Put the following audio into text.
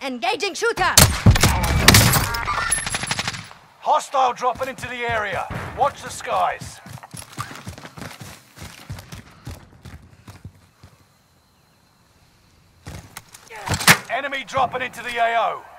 Engaging shooter! Hostile dropping into the area. Watch the skies. Enemy dropping into the AO.